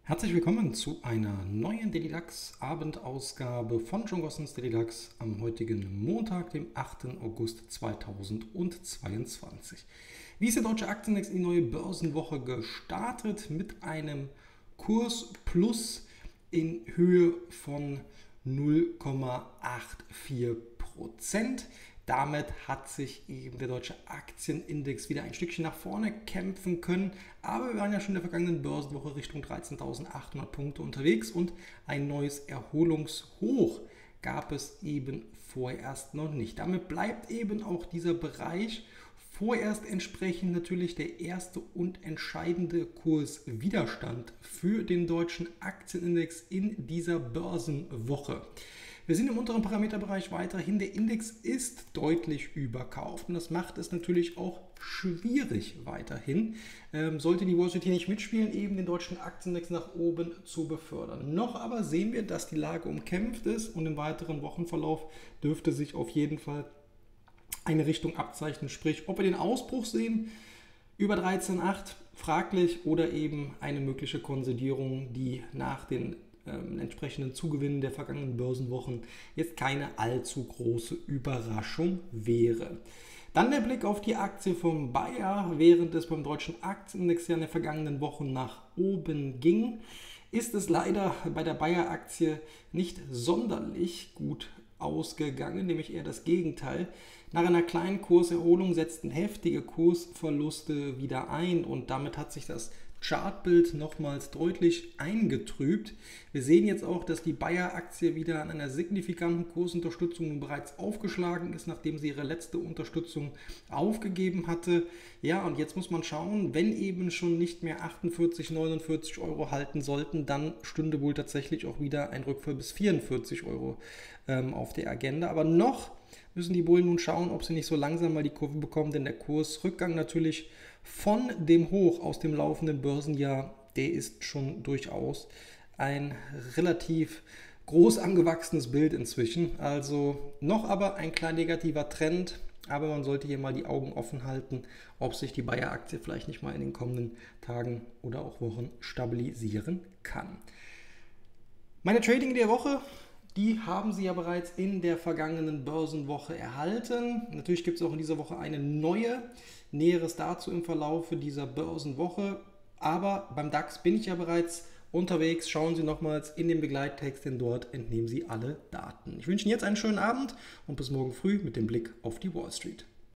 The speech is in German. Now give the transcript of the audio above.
Herzlich willkommen zu einer neuen Daily DAX Abendausgabe von John Gossens Daily DAX am heutigen Montag, dem 8. August 2022. Wie ist der deutsche Aktienindex in die neue Börsenwoche gestartet mit einem Kursplus in Höhe von 0,84%. Damit hat sich eben der deutsche Aktienindex wieder ein Stückchen nach vorne kämpfen können. Aber wir waren ja schon in der vergangenen Börsenwoche Richtung 13.800 Punkte unterwegs und ein neues Erholungshoch gab es eben vorerst noch nicht. Damit bleibt eben auch dieser Bereich vorerst entsprechend natürlich der erste und entscheidende Kurswiderstand für den deutschen Aktienindex in dieser Börsenwoche. Wir sind im unteren Parameterbereich weiterhin. Der Index ist deutlich überkauft und das macht es natürlich auch schwierig weiterhin. Sollte die Wall Street hier nicht mitspielen, eben den deutschen Aktienindex nach oben zu befördern. Noch aber sehen wir, dass die Lage umkämpft ist und im weiteren Wochenverlauf dürfte sich auf jeden Fall eine Richtung abzeichnen. Sprich, ob wir den Ausbruch sehen über 13,8 fraglich oder eben eine mögliche Konsolidierung, die nach den entsprechenden Zugewinnen der vergangenen Börsenwochen jetzt keine allzu große Überraschung wäre. Dann der Blick auf die Aktie von Bayer. Während es beim deutschen Aktienindex ja in den vergangenen Wochen nach oben ging, ist es leider bei der Bayer-Aktie nicht sonderlich gut ausgegangen, nämlich eher das Gegenteil. Nach einer kleinen Kurserholung setzten heftige Kursverluste wieder ein und damit hat sich das Chartbild nochmals deutlich eingetrübt. Wir sehen jetzt auch, dass die Bayer-Aktie wieder an einer signifikanten Kursunterstützung bereits aufgeschlagen ist, nachdem sie ihre letzte Unterstützung aufgegeben hatte. Ja, und jetzt muss man schauen, wenn eben schon nicht mehr 48, 49 Euro halten sollten, dann stünde wohl tatsächlich auch wieder ein Rückfall bis 44 Euro auf der Agenda. Aber noch müssen die Bullen nun schauen, ob sie nicht so langsam mal die Kurve bekommen, denn der Kursrückgang natürlich von dem Hoch aus dem laufenden Börsenjahr, der ist schon durchaus ein relativ groß angewachsenes Bild inzwischen. Also noch aber ein klein negativer Trend, aber man sollte hier mal die Augen offen halten, ob sich die Bayer-Aktie vielleicht nicht mal in den kommenden Tagen oder auch Wochen stabilisieren kann. Meine Trading der Woche, die haben Sie ja bereits in der vergangenen Börsenwoche erhalten. Natürlich gibt es auch in dieser Woche eine neue. Näheres dazu im Verlaufe dieser Börsenwoche. Aber beim DAX bin ich ja bereits unterwegs. Schauen Sie nochmals in den Begleittext, denn dort entnehmen Sie alle Daten. Ich wünsche Ihnen jetzt einen schönen Abend und bis morgen früh mit dem Blick auf die Wall Street.